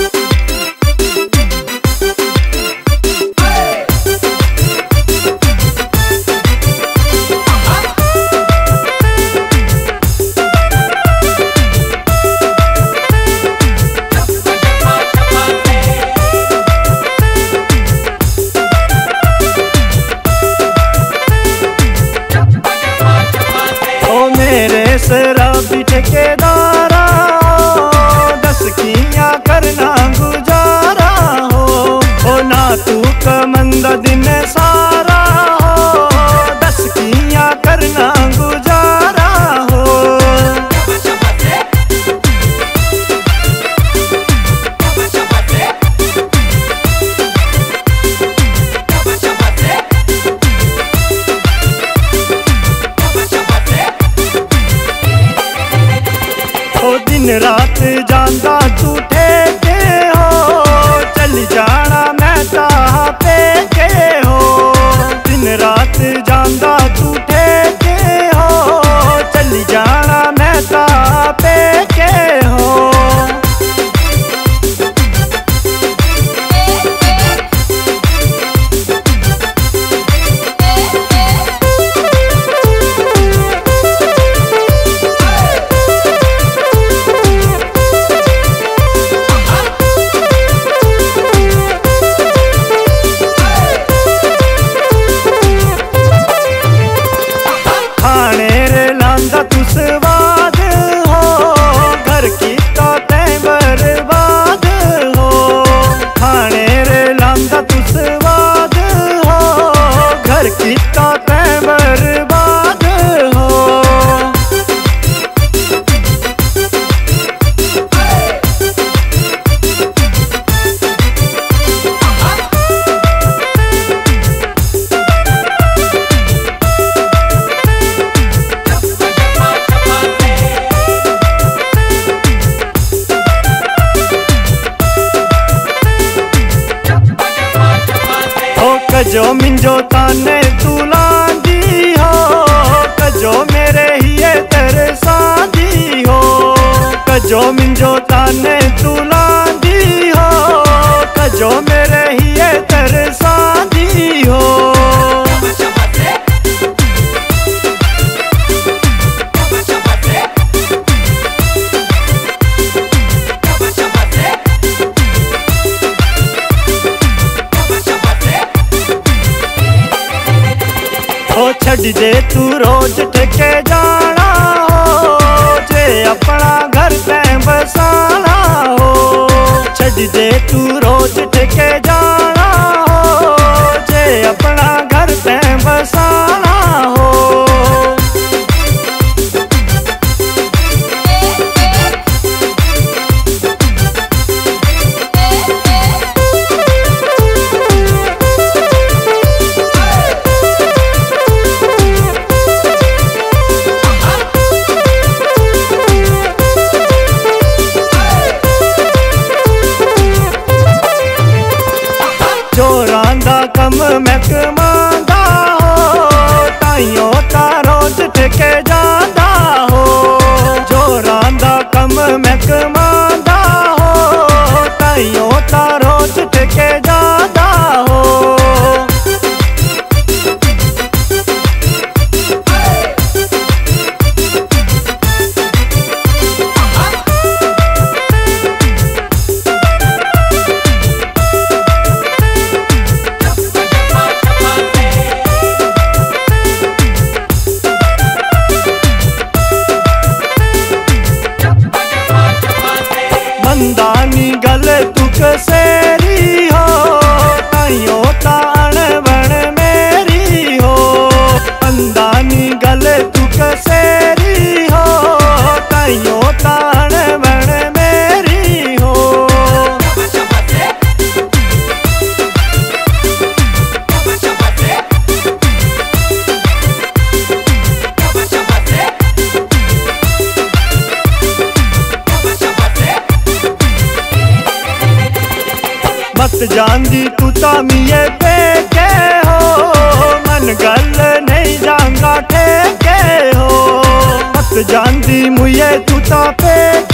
शराबी ठेकेदारा दस किया करना गुजारा हो ना तू कमंदा दिन सारा हो दस किया करना गुजारा हो। दिन रात जांदा तू ठेके हो चल जाना मैं ताहा पेके हो। दिन रात जांदा तू ठेके हो चल जाना मैं ताहा पेके हो। स्वाद हो घर की तो तैं बर्बाद हो खाने रे लांदा तू स्वाद हो घर की तो तैं बर्बाद हो। कजो मिंजो ताने तू लांदी हो कजो मेरे हिये तरसांदी हो। कजो मिंजो ताने तू लांदी हो कजो मेरे हिये तरसांदी हो। छड़ दे तू रोज ठेके जाना हो जे अपना घर तैं बसाना हो। छड़ दे तू रोज ठेके जाना हो जे अपना घर तैं बसाना हो। कम मैं कमांदा हो ताइयों ता रोज ठेके जांदा हो। जो रांदा कम मैं कमांदा हो ताइयों ता रोज ठेके जांदा हो। मंदानी गल तू कसेरी हो ताइयों तान बन मेरी हो। मंदानी गल तू कसेरी हो ताइयों तान बन मेरी हो। मत जांदी तू तामिये पेके हो मन गल नहीं जांगा ठेके हो। मत जांदी मुझे तू ता पेके